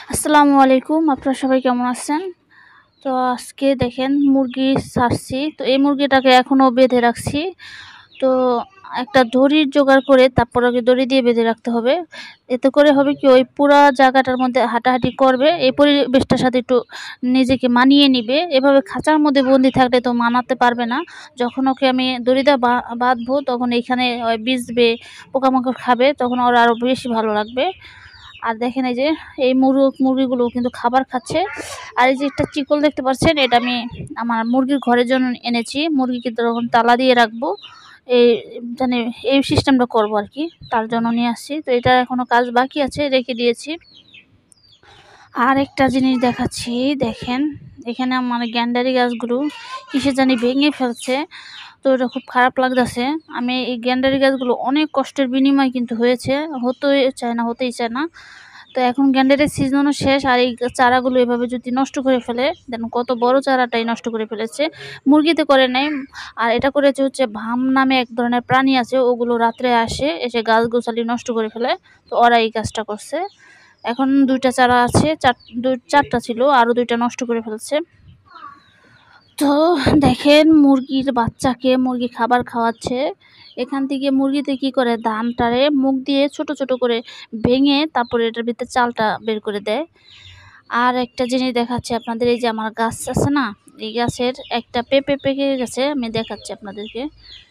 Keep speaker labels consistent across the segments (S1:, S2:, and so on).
S1: আসসালামু আলাইকুম। আপনারা সবাই কেমন আছেন? তো আজকে দেখেন মুরগি ছাড়ছি। তো এই মুরগিটাকে এখনো বেঁধে রাখছি। তো একটা দড়ির জোগাড় করে তারপর ওকে দড়ি দিয়ে বেঁধে রাখতে হবে। এতে করে হবে কি ওই পুরা জায়গাটার মধ্যে হাঁটাহাঁটি করবে। এই পরিবেশটার সাথে একটু নিজেকে মানিয়ে নিবে। এভাবে খাঁচার মধ্যে বন্দি থাকলে তো মানাতে পারবে না। যখন ওকে আমি দড়ি দিয়ে বাঁধবো তখন এইখানে বিঁধবে, পোকামাকড় খাবে, তখন ওর আরও বেশি ভালো লাগবে। আর দেখেন এই যে এই মুরগিগুলো কিন্তু খাবার খাচ্ছে। আর এই যে একটা চিকল দেখতে পাচ্ছেন, এটা আমি আমার মুরগির ঘরের জন্য এনেছি। মুরগিকে তখন তালা দিয়ে রাখবো, এই মানে এই সিস্টেমটা করবো আর কি, তার জন্য নিয়ে আসছি। তো এটা এখনো কাজ বাকি আছে, রেখে দিয়েছি। আর একটা জিনিস দেখাচ্ছি, দেখেন এখানে আমার গ্যান্ডারি গাছগুলো কিসে জানি ভেঙে ফেলছে। তো এটা খুব খারাপ লাগতেছে। আমি এই গ্যান্ডারি গাছগুলো অনেক কষ্টের বিনিময়ে কিন্তু হয়েছে, হতেই চায় না। তো এখন গ্যান্ডারির সিজনও শেষ, আর এই চারাগুলো এভাবে যদি নষ্ট করে ফেলে, দেন কত বড় চারাটাই নষ্ট করে ফেলেছে। মুরগিতে করে নাই, আর এটা করেছে হচ্ছে ভাম নামে এক ধরনের প্রাণী আছে, ওগুলো রাত্রে আসে, এসে গাছ গোছালি নষ্ট করে ফেলে। তো ওরা এই কাজটা করছে। এখন 2টা চারা আছে, 4টা ছিল, আরও 2টা নষ্ট করে ফেলছে। তো দেখেন মুরগির বাচ্চাকে মুরগি খাবার খাওয়াচ্ছে। এখান থেকে মুরগিতে কি করে, ধানটারে মুখ দিয়ে ছোট ছোট করে ভেঙে তারপরে এটার ভিতরে চালটা বের করে দেয়। আর একটা জিনিস দেখাচ্ছি আপনাদের, এই যে আমার গাছ আছে না, এই গাছের একটা পেঁপে পেকে গেছে, আমি দেখাচ্ছি আপনাদেরকে।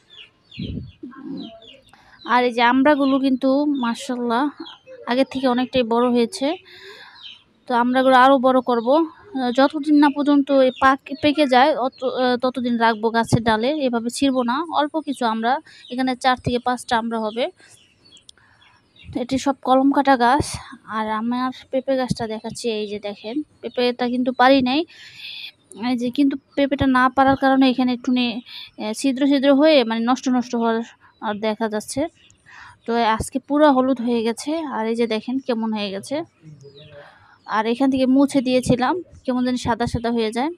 S1: আর এই যে আমড়াগুলো কিন্তু মাশাআল্লাহ আগের থেকে অনেকটাই বড় হয়েছে। তো আমড়াগুলো আরও বড় করব, যতদিন না পর্যন্ত এই পেকে যায় ততদিন রাখবো গাছের ডালে, এভাবে ছিঁড়বো না। অল্প কিছু আমরা এখানে 4 থেকে 5টা আমরা হবে। এটি সব কলম কাটা গাছ। আর আমার পেঁপে গাছটা দেখাচ্ছি, এই যে দেখেন পেঁপেটা কিন্তু পারি নাই। এই যে কিন্তু পেঁপেটা না পারার কারণে এখানে একটুখানি ছিদ্র ছিদ্র হয়ে মানে নষ্ট হওয়ার আর দেখা যাচ্ছে। তো আজকে পুরো হলুদ হয়ে গেছে, আর এই যে দেখেন কেমন হয়ে গেছে। আর এখান থেকে মুছে দিয়েছিলাম, কেমন যেন সাদা সাদা হয়ে যায়,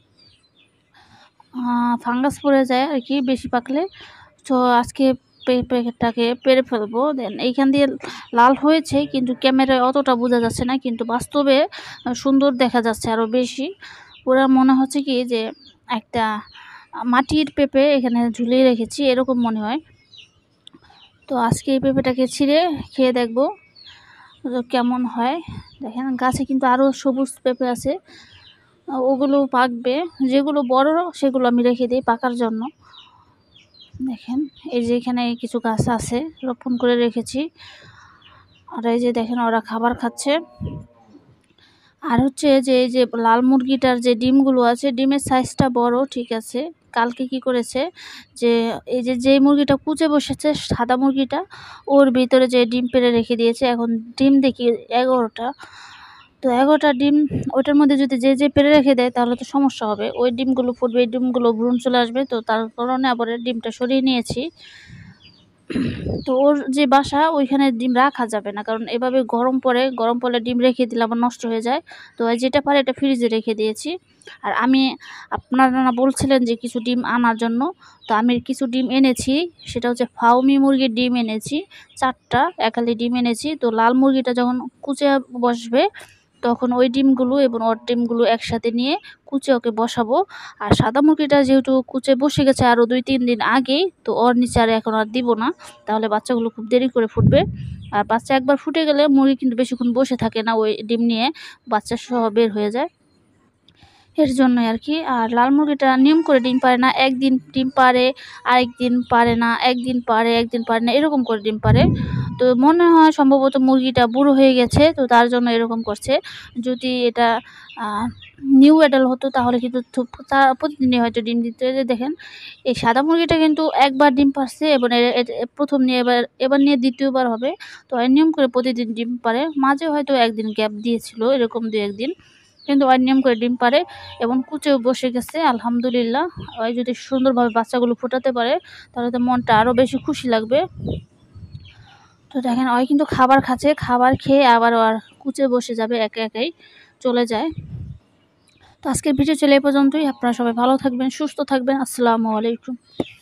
S1: ফাঙ্গাস পড়ে যায় আর কি বেশি পাকলে। তো আজকে পেঁপেটাকে পেরে ফেলবো। দেন এইখান দিয়ে লাল হয়েছে, কিন্তু ক্যামেরায় অতটা বোঝা যাচ্ছে না, কিন্তু বাস্তবে সুন্দর দেখা যাচ্ছে আরও বেশি। পুরা মনে হচ্ছে কি যে একটা মাটির পেঁপে এখানে ঝুলিয়ে রেখেছি, এরকম মনে হয়। তো আজকে এই পেঁপেটাকে ছিঁড়ে খেয়ে দেখবো কেমন হয়। দেখেন গাছে কিন্তু আরও সবুজ পেঁপে আছে, ওগুলো পাকবে। যেগুলো বড় সেগুলো আমি রেখে দিই পাকার জন্য। দেখেন এই যে এখানে কিছু গাছ আছে, রোপণ করে রেখেছি। আর এই যে দেখেন ওরা খাবার খাচ্ছে। আর হচ্ছে যে এই যে লাল মুরগিটার যে ডিমগুলো আছে, ডিমের সাইজটা বড়, ঠিক আছে। কালকে কি করেছে যে এই যে মুরগিটা কুচে বসেছে, সাদা মুরগিটা, ওর ভিতরে যে ডিম পেড়ে রেখে দিয়েছে। এখন ডিম দেখি 11টা। তো 11টা ডিম ওইটার মধ্যে যদি যে পেড়ে রেখে দেয় তাহলে তো সমস্যা হবে, ওই ডিমগুলো ফুটবে, এই ডিমগুলো ভ্রূণ চলে আসবে। তো তার কারণে আবার ডিমটা সরিয়ে নিয়েছি। তো ওর যে বাসা ওইখানে ডিম রাখা যাবে না, কারণ এভাবে গরম পড়লে ডিম রেখে দিলে আবার নষ্ট হয়ে যায়। তো যেটা পারে এটা ফ্রিজে রেখে দিয়েছি। আর আমি, আপনারা বলছিলেন যে কিছু ডিম আনার জন্য, তো আমি কিছু ডিম এনেছি। সেটা হচ্ছে ফাউমি মুরগির ডিম এনেছি, 4টা একালি ডিম এনেছি। তো লাল মুরগিটা যখন কুচে বসবে তখন ওই ডিমগুলো এবং ওর ডিমগুলো একসাথে নিয়ে কুচে ওকে বসাবো। আর সাদা মুরগিটা যেহেতু কুচে বসে গেছে আরও 2-3 দিন আগেই, তো ওর নিচে আর এখন আর দিব না, তাহলে বাচ্চাগুলো খুব দেরি করে ফুটবে। আর বাচ্চা একবার ফুটে গেলে মুরগি কিন্তু বেশিক্ষণ বসে থাকে না, ওই ডিম নিয়ে বাচ্চা সহ বের হয়ে যায়, এর জন্যই আর কি। আর লাল মুরগিটা নিয়ম করে ডিম পারে না, একদিন ডিম পারে, আরেকদিন পারে না, একদিন পারে না, এরকম করে ডিম পারে। তো মনে হয় সম্ভবত মুরগিটা বুড়ো হয়ে গেছে, তো তার জন্য এরকম করছে। যদি এটা নিউ অ্যাডাল্ট হতো তাহলে কিন্তু তার প্রতিদিনই হয়তো ডিম দিতে। দেখেন এই সাদা মুরগিটা কিন্তু একবার ডিম পারছে এবং প্রথম নিয়ে এবার নিয়ে দ্বিতীয়বার হবে। তো নিয়ম করে প্রতিদিন ডিম পারে, মাঝে হয়তো একদিন গ্যাপ দিয়েছিল, এরকম 2-1 দিন, কিন্তু ওই নিয়ম করে ডিম পারে এবং কুচেও বসে গেছে আলহামদুলিল্লাহ। ওই যদি সুন্দরভাবে বাচ্চাগুলো ফোটাতে পারে তাহলে তো মনটা আরও বেশি খুশি লাগবে। তো দেখেন ওই কিন্তু খাবার খাচ্ছে, খাবার খেয়ে আবার আর কুচে বসে যাবে, একাই চলে যায়। তো আজকের ভিডিও চলে এই পর্যন্তই। আপনারা সবাই ভালো থাকবেন, সুস্থ থাকবেন। আসসালামু আলাইকুম।